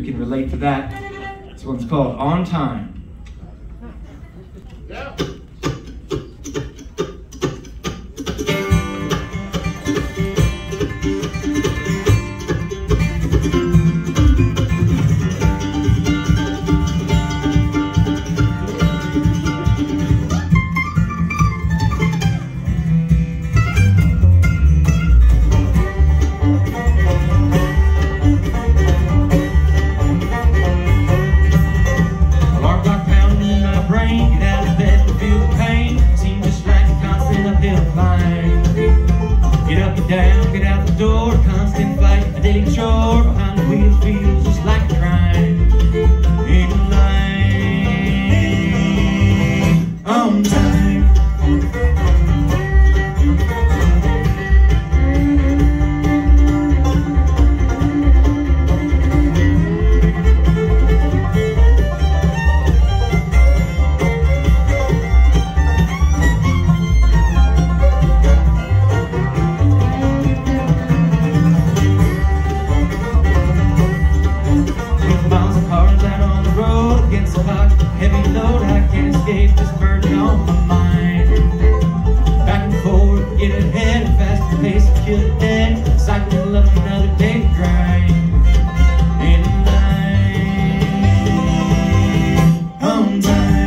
we can relate to that. This one's called On Time. Yeah. Down, get out the door, constant fight, a daily chore, behind the wheel feels just like a crime. In line, on time. Heavy load, I can't escape this burden on my mind. Back and forward, get ahead, faster pace, kill it dead. Cycle of another day to grind. In line, on time.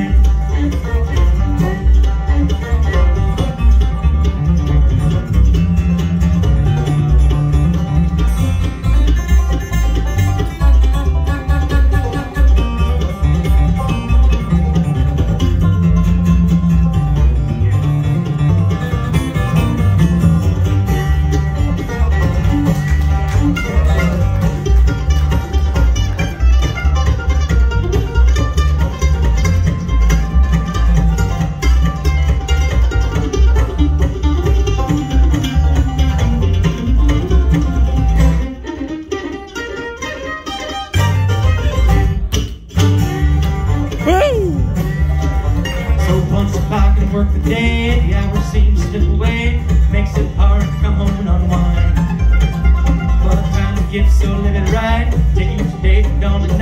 Work the day, the hours seem to slip away. Makes it hard to come home and unwind. But time to get so live it right. Take each day from dawn to